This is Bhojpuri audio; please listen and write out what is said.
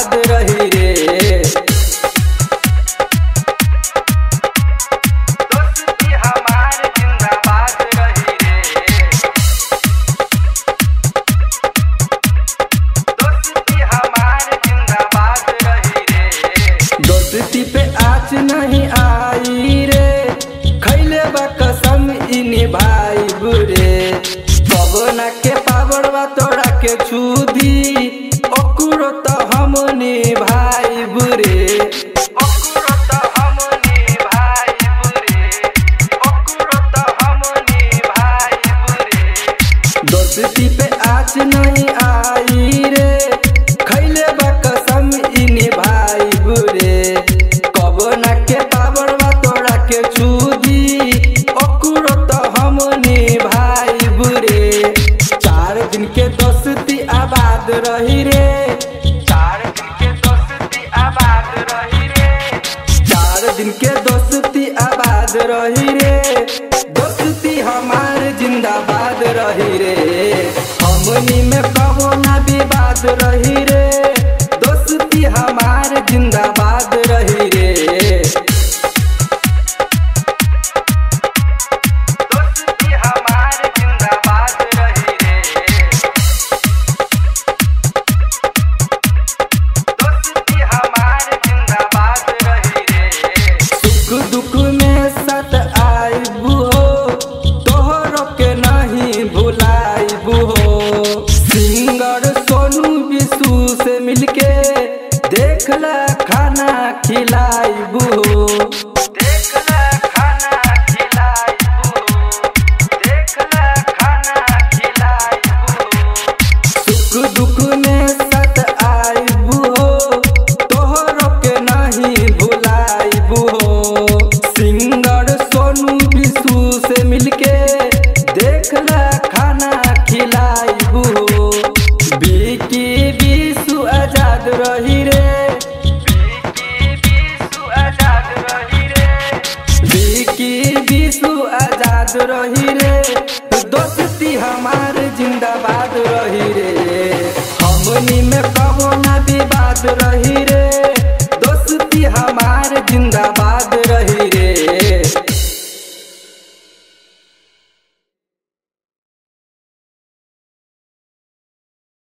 जिंदाबाद रही रे। दोस्ती हमार जिंदाबाद रही रे। दोस्ती हमार जिंदाबाद रही रे। दोस्ती पे आँच नहीं आई रे, खैले बा कसम इन्हीं भाई बुरे। पवना के पावड़वा तोड़ा के छुदी, ओकरो तो हमनी भाई बुरे। ओकरो तो हमनी भाई बुरे। ओकरो तो हमनी भाई बुरे। दोस्ती पे आँच नहीं आई रे, खैले बा कसम इन्हीं भाई बुरे। पवना के पावड़वा तोड़ा के छुदी, ओकरो तो हमनी भाई बुरे। 4 दिन के दोस्ती आबाद रही रे। 4 दिन के दोस्ती आबाद रही रे। 4 दिन के दोस्ती आबाद रही रे। दोस्ती हमार जिंदाबाद रही रे। हमनी में कबो ना विवाद रही रे। दोस्ती हमार जिंदाबाद रही रे। दोस्ती हमार जिंदाबाद रही रे। दोस्ती हमार जिंदाबाद रही रे। सुख दुख में साथ आइबू हो, तोहरो के नहीं भुलाइबू हो। सिंगर सोनू विशु से मिलके देखला खाना खिलाइबू हो। देखला खाना खिलाइबू हो। देखला खाना खिलाइबू हो। सुख दुख में साथ आइबू हो, तोहरो के नहीं भुलाइबू हो। सिंगर सोनू विशु से मिलके देखला खाना खिलाइबू हो। बिकी विशु आजाद रही रे। बिकी विशु आजाद रही रे। बिकी विशु आजाद रही रे। दोस्ती हमार जिंदाबाद रही रे। हमनी